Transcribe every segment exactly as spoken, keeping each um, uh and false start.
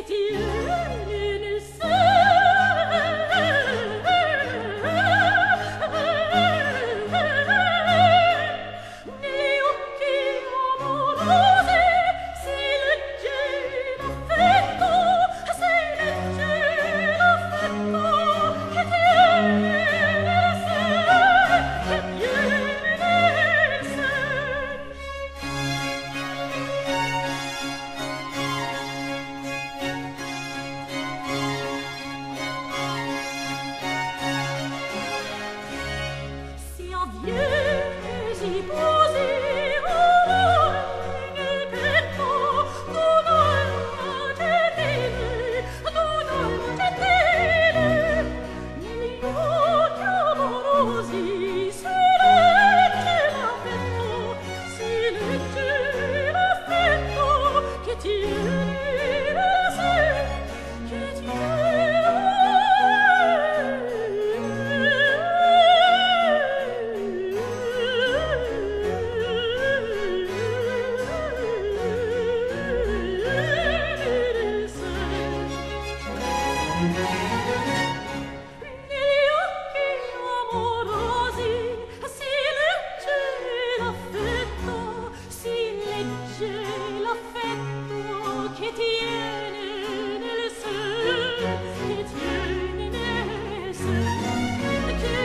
tiene nel seno, negli occhi amorosi si legge l'affetto, si legge l'affetto che tiene nel seno, che tiene nel seno. Si avviene, si posi amore nel petto d'un'alma gentile, d'un'alma gentile. Negli occhi amorosi si legge l'affetto, si legge l'affetto che tiene nel seno, che negli occhi amorosi si legge l'affetto, si legge l'affetto che tiene nel seno, che tiene nel seno, che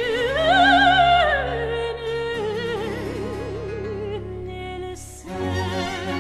tiene nel seno.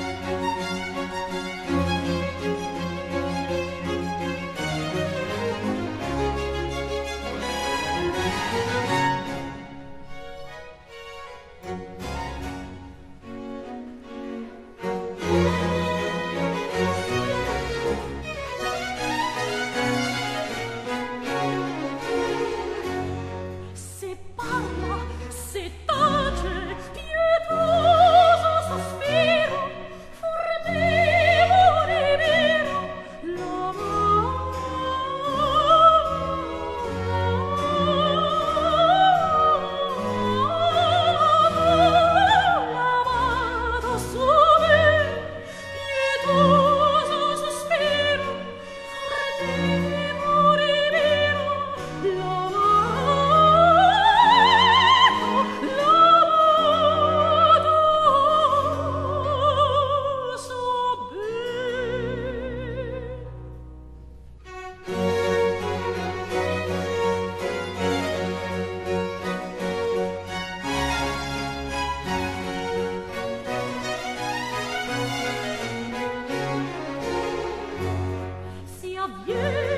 Se parla, se tace, pietoso sospiro, furtivo riviro, l'amato su me, pietoso sospiro, furtivo riviro, l'amato, l'amato su me. Si avviene